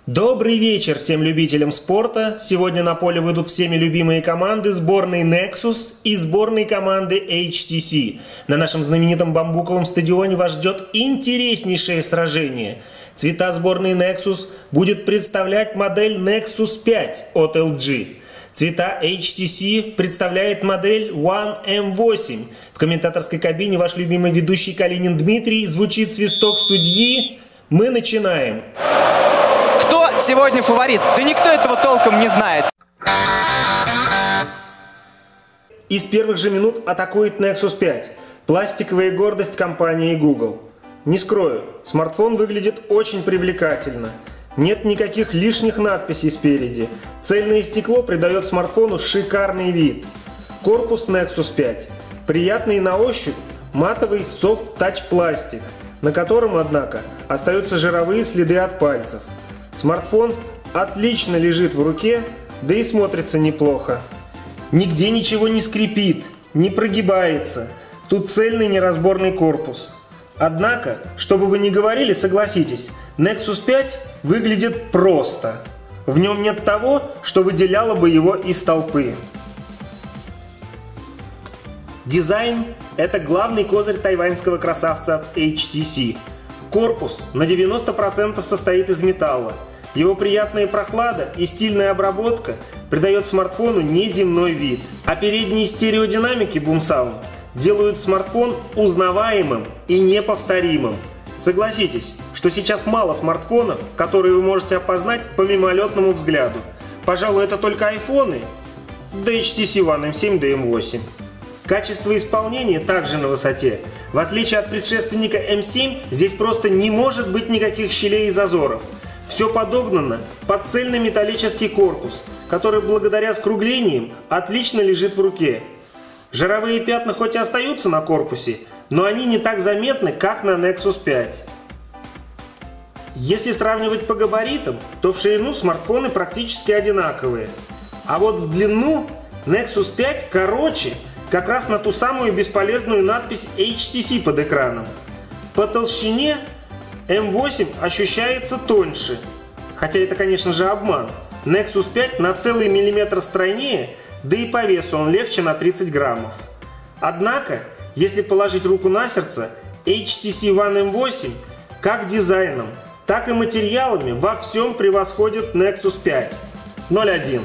Добрый вечер всем любителям спорта. Сегодня на поле выйдут всеми любимые команды сборной Nexus и сборной команды HTC. На нашем знаменитом бамбуковом стадионе вас ждет интереснейшее сражение. Цвета сборной Nexus будет представлять модель Nexus 5 от LG. Цвета HTC представляет модель One M8. В комментаторской кабине ваш любимый ведущий Калинин Дмитрий. Звучит свисток судьи. Мы начинаем. Кто сегодня фаворит? Да никто этого толком не знает. Из первых же минут атакует Nexus 5. Пластиковая гордость компании Google. Не скрою, смартфон выглядит очень привлекательно. Нет никаких лишних надписей спереди. Цельное стекло придает смартфону шикарный вид. Корпус Nexus 5. Приятный на ощупь матовый софт-тач пластик, на котором, однако, остаются жировые следы от пальцев. Смартфон отлично лежит в руке, да и смотрится неплохо. Нигде ничего не скрипит, не прогибается. Тут цельный неразборный корпус. Однако, что бы вы ни говорили, согласитесь, Nexus 5 выглядит просто. В нем нет того, что выделяло бы его из толпы. Дизайн – это главный козырь тайваньского красавца от HTC. Корпус на 90% состоит из металла. Его приятная прохлада и стильная обработка придает смартфону неземной вид. А передние стереодинамики Boom Sound делают смартфон узнаваемым и неповторимым. Согласитесь, что сейчас мало смартфонов, которые вы можете опознать по мимолетному взгляду. Пожалуй, это только айфоны, да HTC One M7 да M8. Качество исполнения также на высоте. В отличие от предшественника M7, здесь просто не может быть никаких щелей и зазоров. Все подогнано под цельный металлический корпус, который благодаря скруглениям отлично лежит в руке. Жировые пятна хоть и остаются на корпусе, но они не так заметны, как на Nexus 5. Если сравнивать по габаритам, то в ширину смартфоны практически одинаковые. А вот в длину Nexus 5 короче, как раз на ту самую бесполезную надпись HTC под экраном. По толщине M8 ощущается тоньше, хотя это, конечно же, обман. Nexus 5 на целый миллиметр стройнее, да и по весу он легче на 30 граммов. Однако, если положить руку на сердце, HTC One M8 как дизайном, так и материалами во всем превосходит Nexus 5. 0.1.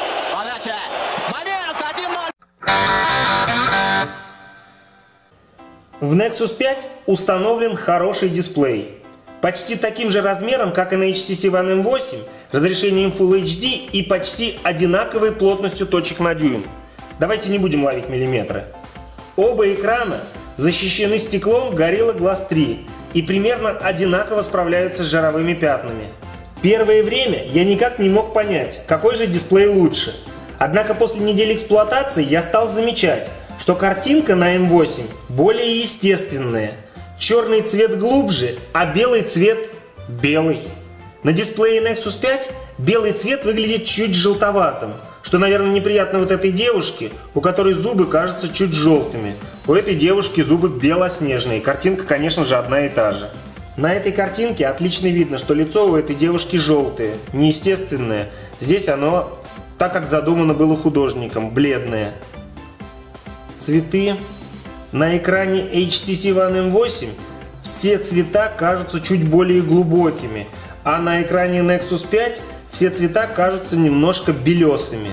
В Nexus 5 установлен хороший дисплей. Почти таким же размером, как и на HTC One M8, разрешением Full HD и почти одинаковой плотностью точек на дюйм. Давайте не будем ловить миллиметры. Оба экрана защищены стеклом Gorilla Glass 3 и примерно одинаково справляются с жировыми пятнами. Первое время я никак не мог понять, какой же дисплей лучше. Однако после недели эксплуатации я стал замечать, что картинка на M8 более естественная. Черный цвет глубже, а белый цвет белый. На дисплее Nexus 5 белый цвет выглядит чуть желтоватым, что, наверное, неприятно вот этой девушке, у которой зубы кажутся чуть желтыми. У этой девушки зубы белоснежные, картинка, конечно же, одна и та же. На этой картинке отлично видно, что лицо у этой девушки желтое, неестественное. Здесь оно, так как задумано было художником, бледное. Цветы. На экране HTC One M8 все цвета кажутся чуть более глубокими, а на экране Nexus 5 все цвета кажутся немножко белесыми.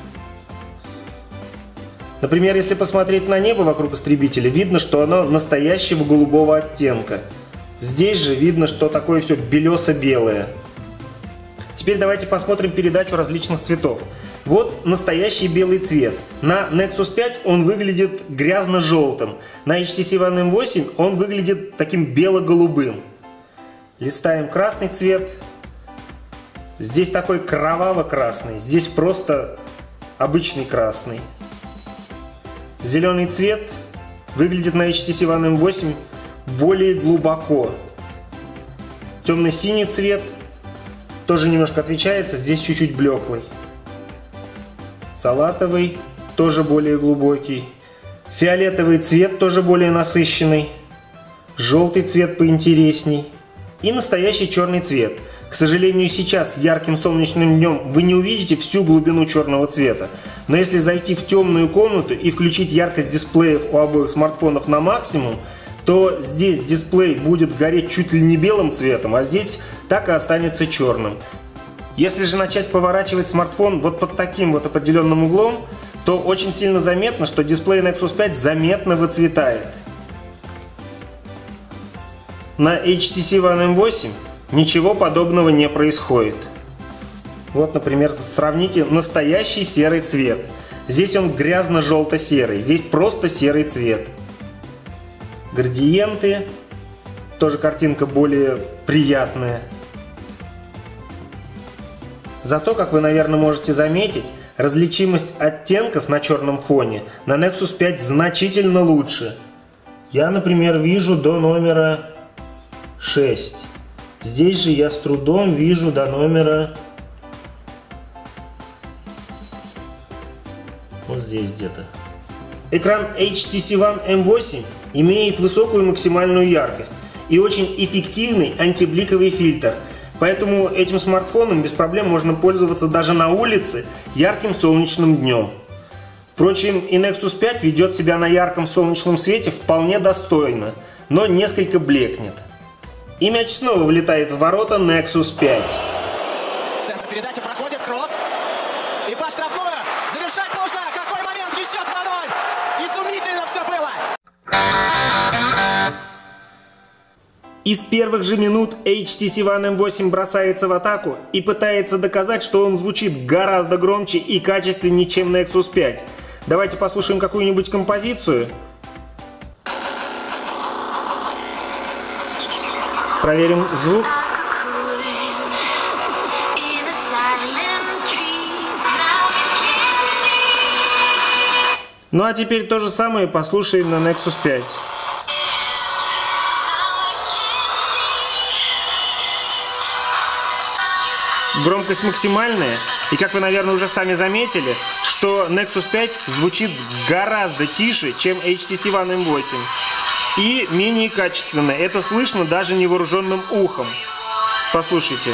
Например, если посмотреть на небо вокруг истребителя, видно, что оно настоящего голубого оттенка. Здесь же видно, что такое все белесо-белое. Теперь давайте посмотрим передачу различных цветов. Вот настоящий белый цвет. На Nexus 5 он выглядит грязно-желтым. На HTC One M8 он выглядит таким бело-голубым. Листаем красный цвет. Здесь такой кроваво-красный. Здесь просто обычный красный. Зеленый цвет выглядит на HTC One M8 более глубоко. Темно-синий цвет тоже немножко отличается. Здесь чуть-чуть блеклый. Салатовый, тоже более глубокий. Фиолетовый цвет тоже более насыщенный. Желтый цвет поинтересней. И настоящий черный цвет. К сожалению, сейчас ярким солнечным днем вы не увидите всю глубину черного цвета. Но если зайти в темную комнату и включить яркость дисплеев у обоих смартфонов на максимум, то здесь дисплей будет гореть чуть ли не белым цветом, а здесь так и останется черным. Если же начать поворачивать смартфон вот под таким вот определенным углом, то очень сильно заметно, что дисплей Nexus 5 заметно выцветает. На HTC One M8 ничего подобного не происходит. Вот, например, сравните настоящий серый цвет. Здесь он грязно-желто-серый, здесь просто серый цвет. Градиенты, тоже картинка более приятная. Зато, как вы, наверное, можете заметить, различимость оттенков на черном фоне на Nexus 5 значительно лучше. Я, например, вижу до номера 6. Здесь же я с трудом вижу до номера... Вот здесь где-то. Экран HTC One M8 имеет высокую максимальную яркость и очень эффективный антибликовый фильтр. Поэтому этим смартфоном без проблем можно пользоваться даже на улице ярким солнечным днем. Впрочем, и Nexus 5 ведет себя на ярком солнечном свете вполне достойно, но несколько блекнет. И мяч снова влетает в ворота Nexus 5. В центр передачи проходит кросс. И по штрафную. Завершать нужно. Какой момент? И счет 2-0. Изумительно все было. И с первых же минут HTC One M8 бросается в атаку и пытается доказать, что он звучит гораздо громче и качественнее, чем Nexus 5. Давайте послушаем какую-нибудь композицию. Проверим звук. Ну а теперь то же самое послушаем на Nexus 5. Громкость максимальная, и как вы, наверное, уже сами заметили, что Nexus 5 звучит гораздо тише, чем HTC One M8. И менее качественно. Это слышно даже невооруженным ухом. Послушайте.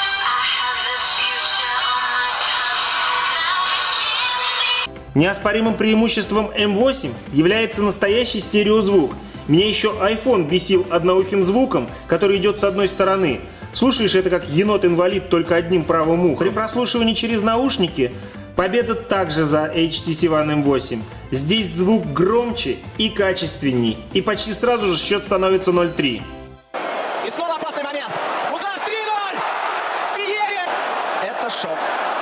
Неоспоримым преимуществом M8 является настоящий стереозвук. Меня еще iPhone бесил одноухим звуком, который идет с одной стороны. Слушаешь это как енот-инвалид только одним правым ухом. При прослушивании через наушники победа также за HTC One M8. Здесь звук громче и качественней. И почти сразу же счет становится 0-3. И снова опасный момент. Удар 3-0. Феерия. Это шок.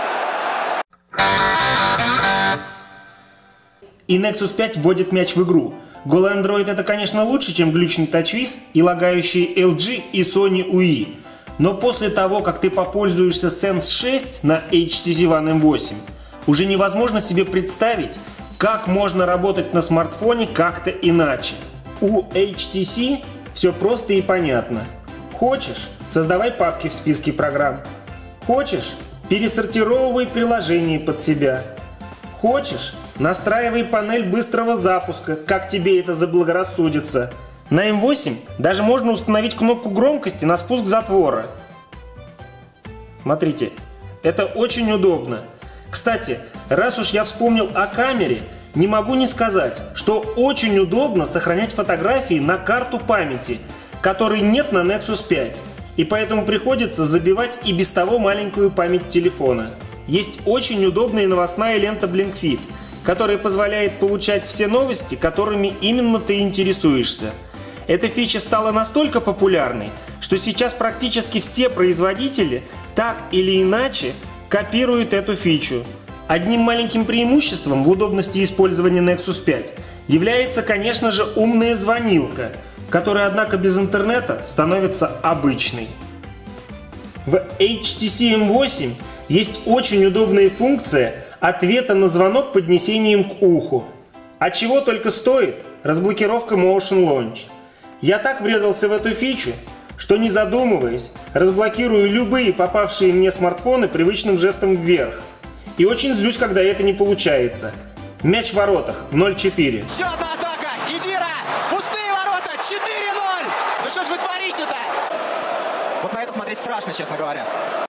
И Nexus 5 вводит мяч в игру. Голый Android это, конечно, лучше, чем глючный TouchWiz и лагающие LG и Sony UI. Но после того, как ты попользуешься Sense 6 на HTC One M8, уже невозможно себе представить, как можно работать на смартфоне как-то иначе. У HTC все просто и понятно. Хочешь – создавай папки в списке программ. Хочешь – пересортировывай приложения под себя. Хочешь – настраивай панель быстрого запуска, как тебе это заблагорассудится. На M8 даже можно установить кнопку громкости на спуск затвора. Смотрите, это очень удобно. Кстати, раз уж я вспомнил о камере, не могу не сказать, что очень удобно сохранять фотографии на карту памяти, которой нет на Nexus 5, и поэтому приходится забивать и без того маленькую память телефона. Есть очень удобная новостная лента BlinkFeed, которая позволяет получать все новости, которыми именно ты интересуешься. Эта фича стала настолько популярной, что сейчас практически все производители так или иначе копируют эту фичу. Одним маленьким преимуществом в удобности использования Nexus 5 является, конечно же, умная звонилка, которая, однако, без интернета становится обычной. В HTC M8 есть очень удобная функция ответа на звонок поднесением к уху. А чего только стоит разблокировка Motion Launch. Я так врезался в эту фичу, что, не задумываясь, разблокирую любые попавшие мне смартфоны привычным жестом вверх. И очень злюсь, когда это не получается. Мяч в воротах 0-4. Еще одна атака. Хидира. Пустые ворота. 4-0. Ну что ж вы творите-то? Вот на это смотреть страшно, честно говоря.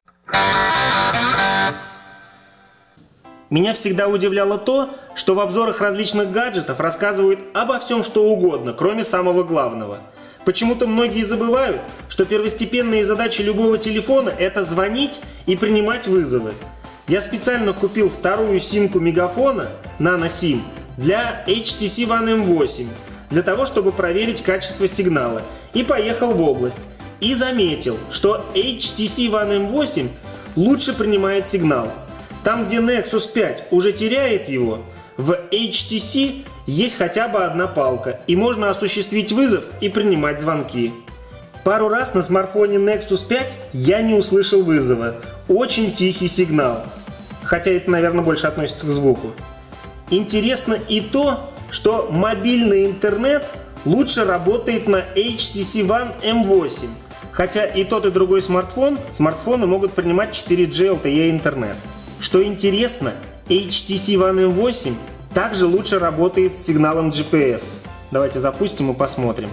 Меня всегда удивляло то, что в обзорах различных гаджетов рассказывают обо всем, что угодно, кроме самого главного. Почему-то многие забывают, что первостепенные задачи любого телефона – это звонить и принимать вызовы. Я специально купил вторую симку Мегафона, Nano SIM, для HTC One M8, для того, чтобы проверить качество сигнала, и поехал в область. И заметил, что HTC One M8 лучше принимает сигнал. Там, где Nexus 5 уже теряет его, в HTC есть хотя бы одна палка, и можно осуществить вызов и принимать звонки. Пару раз на смартфоне Nexus 5 я не услышал вызова. Очень тихий сигнал. Хотя это, наверное, больше относится к звуку. Интересно и то, что мобильный интернет лучше работает на HTC One M8. Хотя и тот, и другой смартфоны могут принимать 4G LTE интернет. Что интересно, HTC One M8 также лучше работает с сигналом GPS. Давайте запустим и посмотрим.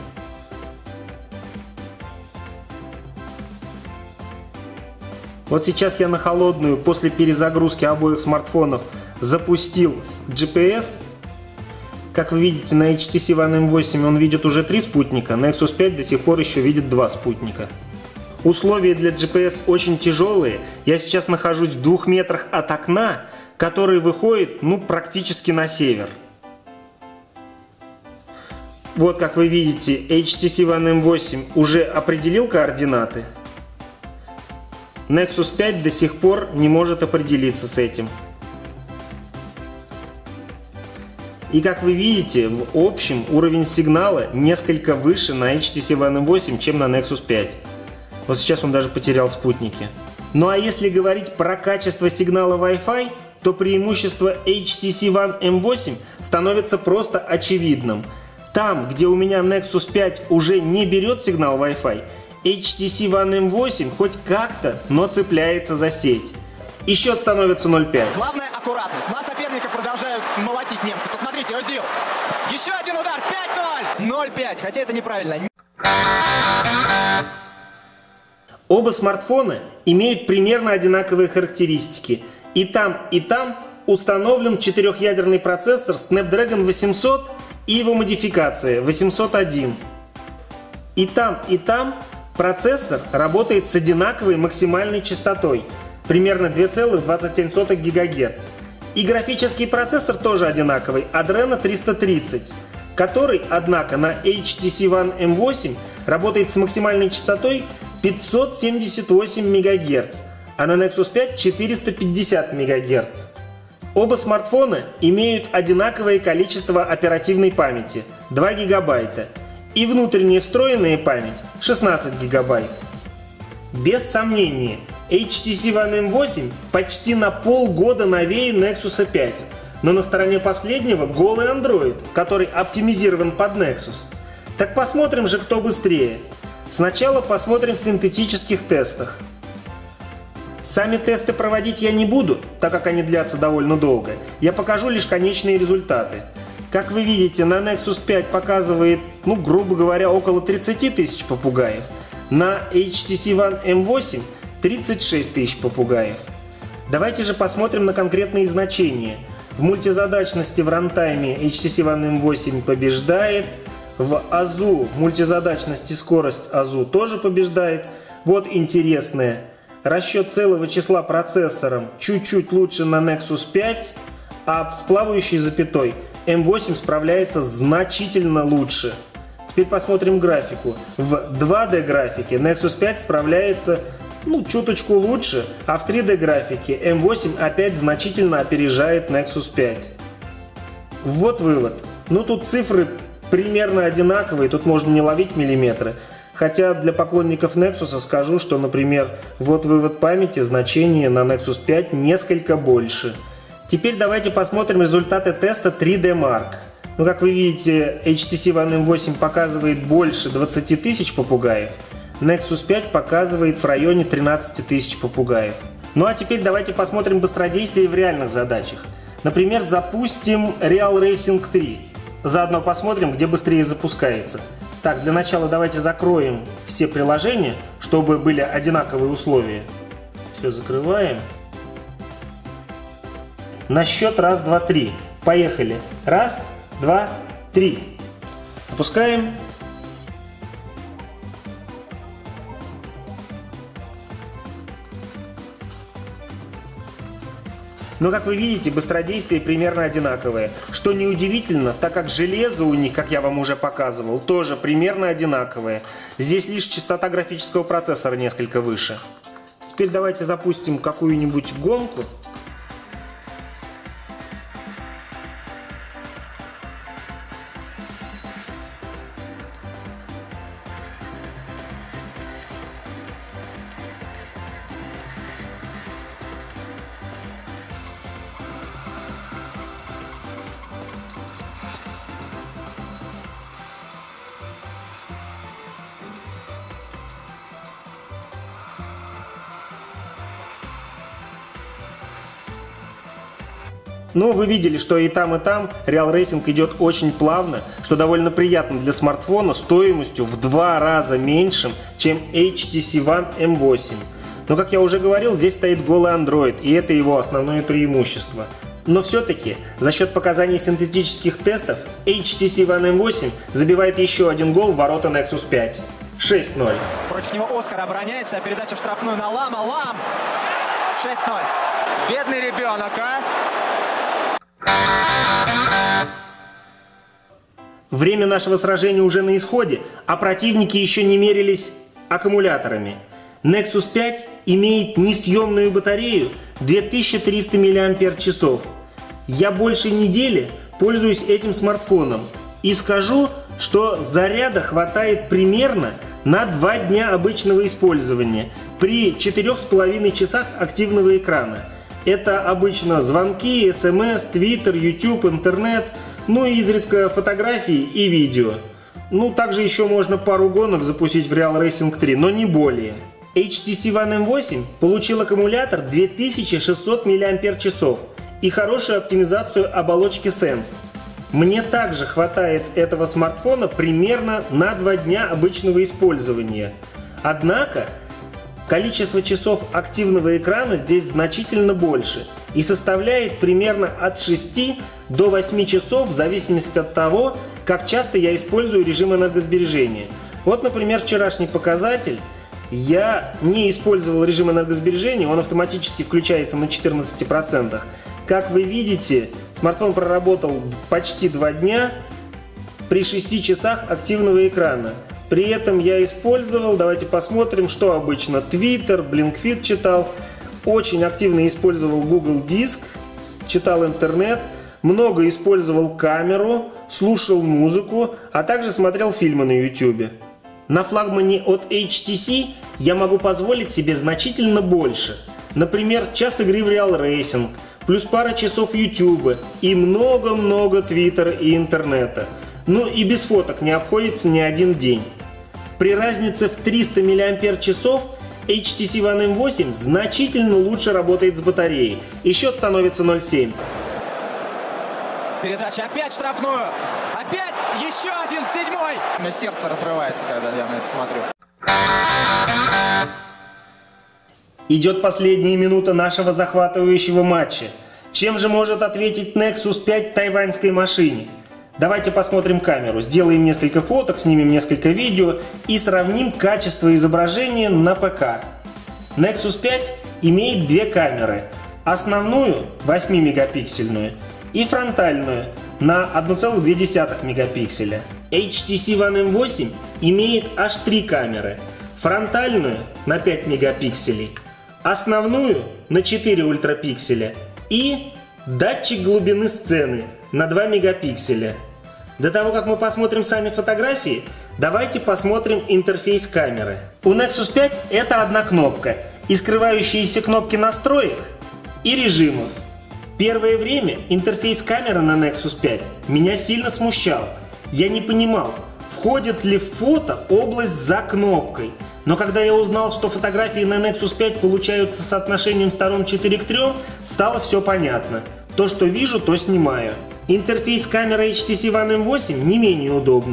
Вот сейчас я на холодную после перезагрузки обоих смартфонов запустил GPS. Как вы видите, на HTC One M8 он видит уже 3 спутника, Nexus 5 до сих пор еще видит 2 спутника. Условия для GPS очень тяжелые. Я сейчас нахожусь в 2 метрах от окна, который выходит, практически на север. Вот, как вы видите, HTC One M8 уже определил координаты. Nexus 5 до сих пор не может определиться с этим. И как вы видите, в общем уровень сигнала несколько выше на HTC One M8, чем на Nexus 5. Вот сейчас он даже потерял спутники. Ну а если говорить про качество сигнала Wi-Fi, то преимущество HTC One M8 становится просто очевидным. Там, где у меня Nexus 5 уже не берет сигнал Wi-Fi, HTC One M8 хоть как-то, но цепляется за сеть. И счет становится 0,5. Главное аккуратность. На соперника продолжают молотить немцы. Посмотрите, Озил. Еще один удар. 5-0. 0,5. Хотя это неправильно. Оба смартфона имеют примерно одинаковые характеристики. И там установлен 4-ядерный процессор Snapdragon 800 и его модификация 801. И там процессор работает с одинаковой максимальной частотой, примерно 2,27 ГГц. И графический процессор тоже одинаковый, Adreno 330, который, однако, на HTC One M8 работает с максимальной частотой 578 МГц, а на Nexus 5 450 МГц. Оба смартфона имеют одинаковое количество оперативной памяти – 2 ГБ, и внутренняя встроенная память – 16 ГБ. Без сомнения, HTC One M8 почти на полгода новее Nexus 5, но на стороне последнего голый Android, который оптимизирован под Nexus. Так посмотрим же, кто быстрее. Сначала посмотрим в синтетических тестах. Сами тесты проводить я не буду, так как они длятся довольно долго. Я покажу лишь конечные результаты. Как вы видите, на Nexus 5 показывает, грубо говоря, около 30 тысяч попугаев. На HTC One M8 36 тысяч попугаев. Давайте же посмотрим на конкретные значения. В мультизадачности в рантайме HTC One M8 побеждает. В АЗУ, мультизадачность и скорость АЗУ тоже побеждает. Вот интересное. Расчет целого числа процессором чуть-чуть лучше на Nexus 5, а с плавающей запятой M8 справляется значительно лучше. Теперь посмотрим графику. В 2D графике Nexus 5 справляется чуточку лучше, а в 3D графике M8 опять значительно опережает Nexus 5. Вот вывод. Тут цифры примерно одинаковые, тут можно не ловить миллиметры. Хотя для поклонников Nexus скажу, что, например, вот вывод памяти, значение на Nexus 5 несколько больше. Теперь давайте посмотрим результаты теста 3D Mark. Как вы видите, HTC One M8 показывает больше 20 тысяч попугаев, Nexus 5 показывает в районе 13 тысяч попугаев. А теперь давайте посмотрим быстродействие в реальных задачах. Например, запустим Real Racing 3. Заодно посмотрим, где быстрее запускается. Так, для начала давайте закроем все приложения, чтобы были одинаковые условия. Все закрываем. На счет раз, два, три. Поехали. Раз, два, три. Запускаем. Но, как вы видите, быстродействие примерно одинаковое. Что неудивительно, так как железо у них, как я вам уже показывал, тоже примерно одинаковое. Здесь лишь частота графического процессора несколько выше. Теперь давайте запустим какую-нибудь гонку. Но вы видели, что и там Real Racing идет очень плавно, что довольно приятно для смартфона стоимостью в 2 раза меньшим, чем HTC One M8. Но, как я уже говорил, здесь стоит голый Android, и это его основное преимущество. Но все-таки, за счет показаний синтетических тестов, HTC One M8 забивает еще один гол в ворота Nexus 5. 6-0. Против него Оскар обороняется, а передача в штрафную на Лама. Лам! 6-0. Бедный ребенок, а? Время нашего сражения уже на исходе, а противники еще не мерились аккумуляторами. Nexus 5 имеет несъемную батарею 2300 мАч. Я больше недели пользуюсь этим смартфоном и скажу, что заряда хватает примерно на 2 дня обычного использования при 4,5 часах активного экрана. Это обычно звонки, смс, твиттер, YouTube, интернет, ну и изредка фотографии и видео. Ну, также еще можно пару гонок запустить в Real Racing 3, но не более. HTC One M8 получил аккумулятор 2600 мАч и хорошую оптимизацию оболочки Sense. Мне также хватает этого смартфона примерно на 2 дня обычного использования. Однако, количество часов активного экрана здесь значительно больше и составляет примерно от 6 до 8 часов в зависимости от того, как часто я использую режим энергосбережения. Вот, например, вчерашний показатель. Я не использовал режим энергосбережения, он автоматически включается на 14%. Как вы видите, смартфон проработал почти 2 дня при 6 часах активного экрана. При этом я использовал, давайте посмотрим, что обычно. Twitter, BlinkFeed читал, очень активно использовал Google Диск, читал интернет, много использовал камеру, слушал музыку, а также смотрел фильмы на YouTube. На флагмане от HTC я могу позволить себе значительно больше. Например, час игры в Real Racing, плюс пара часов YouTube и много-много Твиттера и интернета. Ну и без фоток не обходится ни один день. При разнице в 300 мАч HTC One M8 значительно лучше работает с батареей, и счет становится 0,7. Передача опять штрафную. Опять еще один, 7-й. У меня сердце разрывается, когда я на это смотрю. Идет последняя минута нашего захватывающего матча. Чем же может ответить Nexus 5 тайваньской машине? Давайте посмотрим камеру, сделаем несколько фоток, снимем несколько видео и сравним качество изображения на ПК. Nexus 5 имеет 2 камеры. Основную 8-мегапиксельную и фронтальную на 1,2 мегапикселя. HTC One M8 имеет аж 3 камеры. Фронтальную на 5 мегапикселей, основную на 4 ультрапикселя и датчик глубины сцены на 2 мегапикселя. До того, как мы посмотрим сами фотографии, давайте посмотрим интерфейс камеры. У Nexus 5 это одна кнопка и скрывающиеся кнопки настроек и режимов. Первое время интерфейс камеры на Nexus 5 меня сильно смущал. Я не понимал, входит ли в фото область за кнопкой. Но когда я узнал, что фотографии на Nexus 5 получаются с соотношением сторон 4:3, стало все понятно. То, что вижу, то снимаю. Интерфейс камеры HTC One M8 не менее удобный.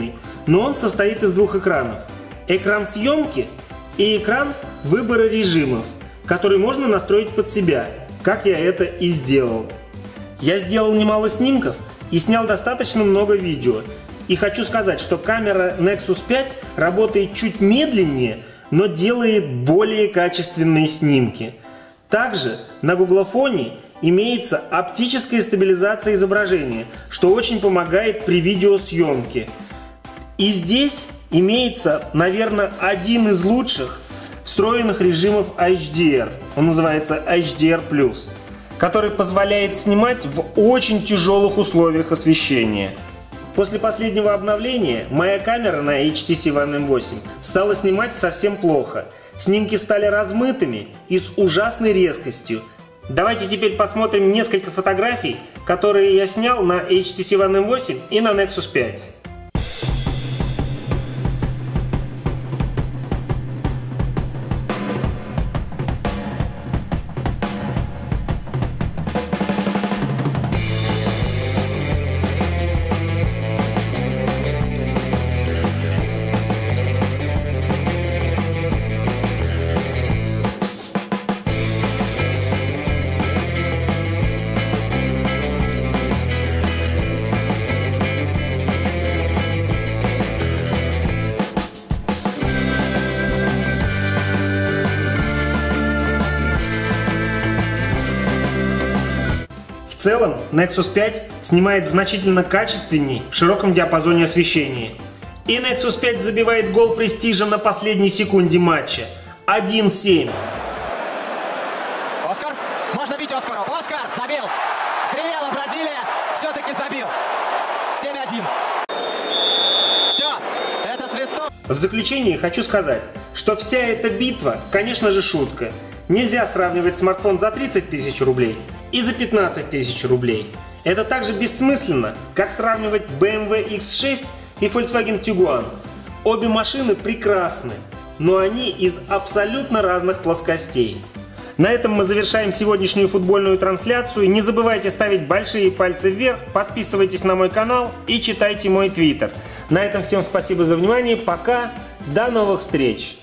но он состоит из двух экранов. Экран съемки и экран выбора режимов, который можно настроить под себя, как я это и сделал. Я сделал немало снимков и снял достаточно много видео. И хочу сказать, что камера Nexus 5 работает чуть медленнее, но делает более качественные снимки. Также на гуглофоне имеется оптическая стабилизация изображения, что очень помогает при видеосъемке. И здесь имеется, наверное, один из лучших встроенных режимов HDR. Он называется HDR+, который позволяет снимать в очень тяжелых условиях освещения. После последнего обновления моя камера на HTC One M8 стала снимать совсем плохо. Снимки стали размытыми и с ужасной резкостью. Давайте теперь посмотрим несколько фотографий, которые я снял на HTC One M8 и на Nexus 5. В целом, Nexus 5 снимает значительно качественней в широком диапазоне освещения. И Nexus 5 забивает гол престижа на последней секунде матча. 1-7. Оскар? Можно бить Оскару. Оскар забил. Сревела Бразилия. Все-таки забил. 7-1. Все. Это свисток. В заключение хочу сказать, что вся эта битва, конечно же, шутка. Нельзя сравнивать смартфон за 30 тысяч рублей и за 15 тысяч рублей. Это так же бессмысленно, как сравнивать BMW X6 и Volkswagen Tiguan. Обе машины прекрасны, но они из абсолютно разных плоскостей. На этом мы завершаем сегодняшнюю футбольную трансляцию. Не забывайте ставить большие пальцы вверх, подписывайтесь на мой канал и читайте мой твиттер. На этом всем спасибо за внимание, пока, до новых встреч!